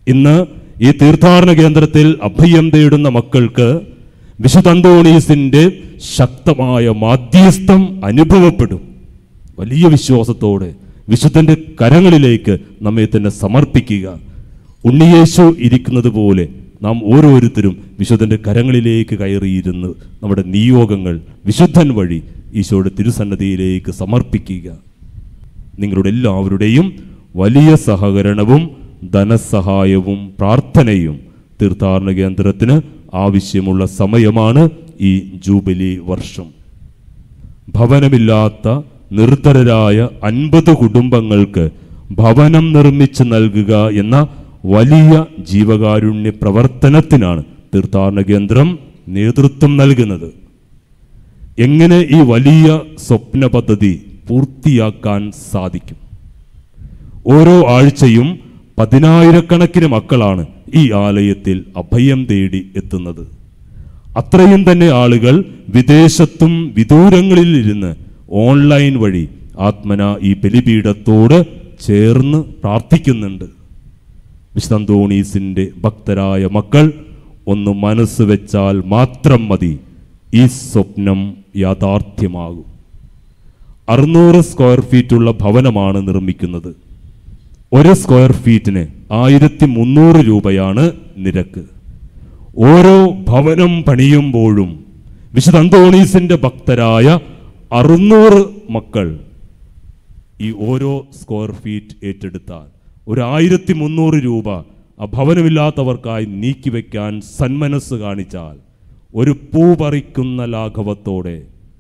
ഇന്ന് ഈ തീർത്ഥാടന കേന്ദ്രത്തിൽ അഭയം തേടുന്ന മക്കൾക്ക് വിശുദ്ധ അന്തോണീസിന്റെ ശക്തമായ മാധ്യസ്ഥം അനുഭവപ്പെടും. വലിയ വിശ്വാസത്തോടെ വിശുദ്ധന്റെ കരങ്ങളിലേക്ക് നമ്മെ തന്നെ സമർപ്പിക്കുക. ഉണ്ണിയേശു ഇരിക്കുന്നത് പോലെ നാം ഓരോരുത്തരും വിശുദ്ധന്റെ കരങ്ങളിലേക്ക് കയറിയിരുന്ന് നമ്മുടെ നിയോഗങ്ങൾ വിശുദ്ധൻ വഴി ഈശോയുടെ തിരുസന്നതിയിലേക്ക് സമർപ്പിക്കുക. നിങ്ങളുടെ എല്ലാവരുടെയും വലിയ സഹകരണവും ധനസഹായവും പ്രാർത്ഥനയും തീർത്ഥാടന കേന്ദ്രത്തിന് ആവശ്യമുള്ള സമയമാണ് ഈ ജൂബിലി വർഷം. ഭവനമില്ലാത്ത നിർധരരായ 50 കുടുംബങ്ങൾക്ക് ഭവനം നിർമ്മിച്ച് നൽകുക എന്ന വലിയ ജീവകാരുണ്യ പ്രവർത്തനത്തിനാണ് തീർത്ഥാടന കേന്ദ്രം നേതൃത്വം നൽകുന്നത്. എങ്ങനെ ഈ വലിയ സ്വപ്ന പദ്ധതി പൂർത്തിയാക്കാൻ സാധിക്കും? ഓരോ ആഴ്ചയും 10,000-കണക്കിന് മക്കളാണ് ഈ ആലയത്തിൽ അഭയം തേടി എത്തുന്നത്. അത്രയും തന്നെ ആളുകൾ വിദേശത്തും വിദൂരങ്ങളിൽ ഇരുന്ന് ഓൺലൈൻ വഴി ആത്മന ഈ ബലിപീഠത്തോട് ചേർന്ന് പ്രാർത്ഥിക്കുന്നുണ്ട്. വിശുദ്ധ അന്തോണീസിന്റെ ഭക്തരായ മക്കൾ ഒന്ന് മനസ്സ് വെച്ചാൽ മാത്രം മതി ഈ സ്വപ്നം യാഥാർത്ഥ്യമാകും. 600 സ്ക്വയർ ഫീറ്റുള്ള ഭവനമാണ് നിർമ്മിക്കുന്നത്. 1 സ്ക്വയർ ഫീറ്റിന് 1300 രൂപയാണ് നിരക്ക്. ഓരോ ഭവനം പണിയുമ്പോഴും വിശുദ്ധ അന്തോണീസിന്റെ ഭക്തരായ 600 മക്കൾ ഈ ഓരോ സ്ക്വയർ ഫീറ്റ് ഏറ്റെടുത്താൽ 1300 രൂപ ആ ഭവനമില്ലാത്തവർക്കായി നീക്കിവെക്കാൻ സന്മനസ് കാണിച്ചാൽ ഒരു പൂ പറിക്കുന്ന ലാഘവത്തോടെ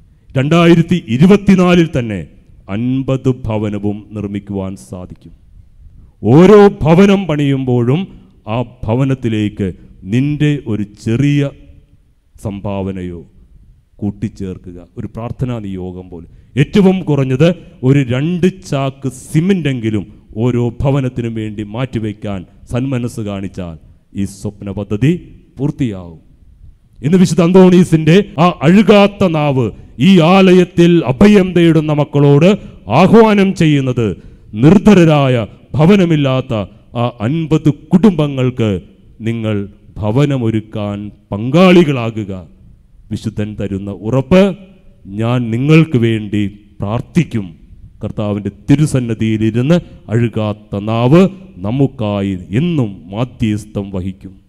2024 തന്നെ 50 ഭവനവും നിർമ്മിക്കുവാൻ സാധിക്കും. ഓരോ ഭവനം പണിയുമ്പോഴും ആ ഭവനത്തിലേക്ക് നിന്റെ ഒരു ചെറിയ സംഭാവനയോ കൂട്ടിച്ചേർക്കുക. ഒരു പ്രാർത്ഥനാ നിയോഗം പോലെ ഏറ്റവും കുറഞ്ഞത് ഒരു 2 ചാക്ക് സിമെന്റെങ്കിലും ഓരോ ഭവനത്തിനും വേണ്ടി മാറ്റിവെക്കാൻ സന്മനസ് കാണിച്ചാൽ ഈ സ്വപ്ന പദ്ധതി പൂർത്തിയാവും. ഇന്ന് വിശുദ്ധ അന്തോണീസിന്റെ ആ അഴുകാത്ത നാവ് ഈ ആലയത്തിൽ അഭയം തേടുന്ന മക്കളോട് ആഹ്വാനം ചെയ്യുന്നത് നിർധരരായ ഭവനമില്ലാത്ത ആ 50 കുടുംബങ്ങൾക്ക് നിങ്ങൾ ഭവനമൊരുക്കാൻ പങ്കാളികളാകുക. വിശുദ്ധൻ തരുന്ന ഉറപ്പ്, ഞാൻ നിങ്ങൾക്ക് വേണ്ടി പ്രാർത്ഥിക്കും. കർത്താവിൻ്റെ തിരുസന്നതിയിലിരുന്ന് അഴുകാത്ത നാവ് നമുക്കായി എന്നും മാധ്യസ്ഥം വഹിക്കും.